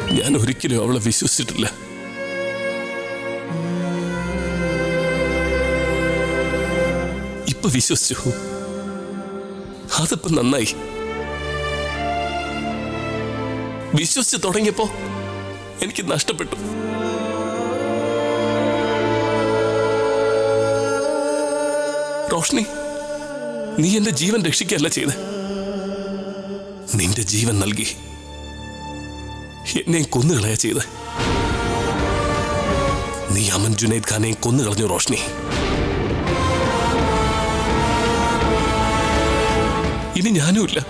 ഞാൻ ഒരിക്കലും അവളെ വിശ്വസിച്ചിട്ടില്ല. ഇപ്പൊ വിശ്വസിച്ചു. അതിപ്പോ നന്നായി. വിശ്വസിച്ച് തുടങ്ങിയപ്പോ എനിക്ക് നഷ്ടപ്പെട്ടു. റോഷ്നി, നീ എന്റെ ജീവൻ രക്ഷിക്കുകയല്ല ചെയ്ത്, നിന്റെ ജീവൻ നൽകി എന്നെ കൊന്നുകളയാ ചെയ്ത്. നീ അമൻ ജുനൈദ് ഖാനെ കൊന്നുകളഞ്ഞു റോഷ്നി. ഇനി ഞാനുമില്ല.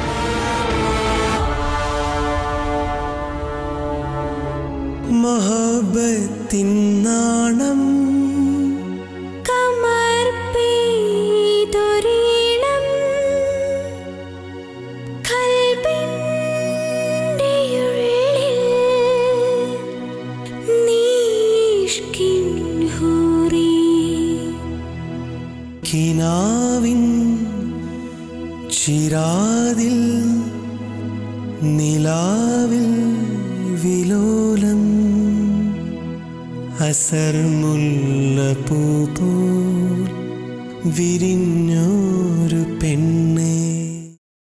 മഹബത്തിൻ നാണം കിനാവിൻ ചിരാതിൽ നിലാവിൽ വിലോലം അസർ മുല്ലപ്പൂ പോൽ വിരിഞ്ഞൊരു പെണ്ണേ.